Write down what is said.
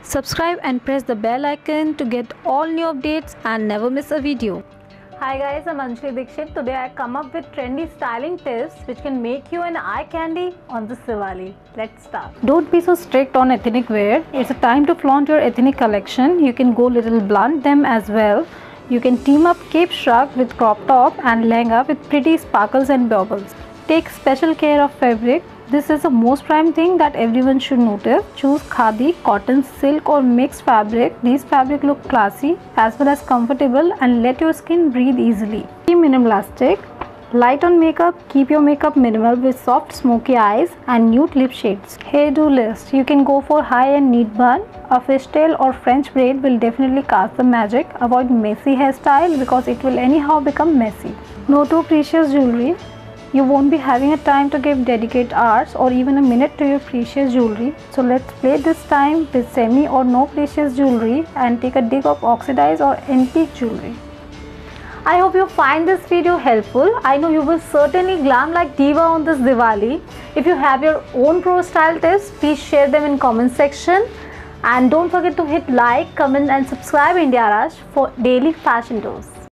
Subscribe and press the bell icon to get all new updates and never miss a video. Hi guys, I'm Anjali Dikshit. Today I come up with trendy styling tips which can make you an eye candy on this Diwali. Let's start. Don't be so strict on ethnic wear. It's a time to flaunt your ethnic collection. You can go little blunt them as well. You can team up cape shrug with crop top and lehenga with pretty sparkles and baubles. Take special care of fabric. This is the most prime thing that everyone should notice. Choose khadi, cotton, silk or mixed fabric. These fabric look classy as well as comfortable and let your skin breathe easily. Be minimalistic. Light on makeup. Keep your makeup minimal with soft smoky eyes and nude lip shades. Hairdo list. You can go for high-end neat bun. A fishtail or French braid will definitely cast the magic. Avoid messy hairstyle because it will anyhow become messy. No too precious jewelry. You won't be having a time to give dedicate hours or even a minute to your precious jewelry. So let's play this time with semi or no precious jewelry and take a dig of oxidized or antique jewelry. I hope you find this video helpful. I know you will certainly glam like diva on this Diwali. If you have your own pro style tips, please share them in comment section. And don't forget to hit like, comment and subscribe India Rush for daily fashion tips.